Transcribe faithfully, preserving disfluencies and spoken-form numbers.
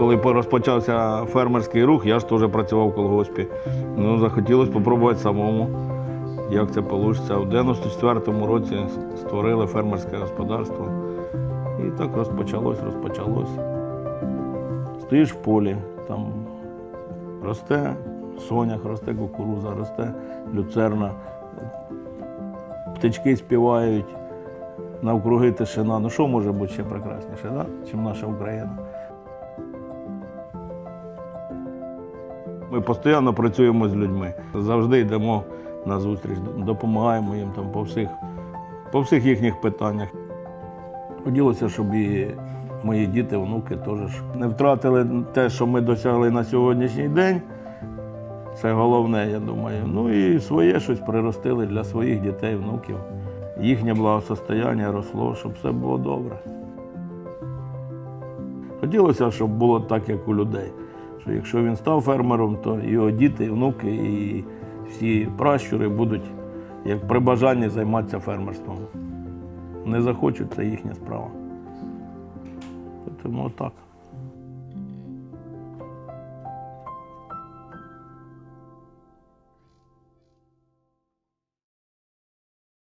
Коли розпочався фермерський рух, я ж теж працював в колгоспі. Ну, захотілося спробувати самому, як це вийде. У дев'яносто четвертому році створили фермерське господарство. І так розпочалось, розпочалось. Стоїш в полі, там росте сонях, росте кукурудза, росте люцерна, птички співають, навкруги тишина. Ну що може бути ще прекрасніше, да? Чим наша Україна? Ми постійно працюємо з людьми, завжди йдемо на зустріч, допомагаємо їм там по всіх, по всіх їхніх питаннях. Хотілося, щоб і мої діти, внуки теж не втратили те, що ми досягли на сьогоднішній день. Це головне, я думаю. Ну і своє щось приростили для своїх дітей, внуків. Їхнє благосостояння росло, щоб все було добре. Хотілося, щоб було так, як у людей. Що якщо він став фермером, то його діти, внуки і всі пращури будуть, як при бажанні, займатися фермерством. Не захочуть, це їхня справа. Тому так.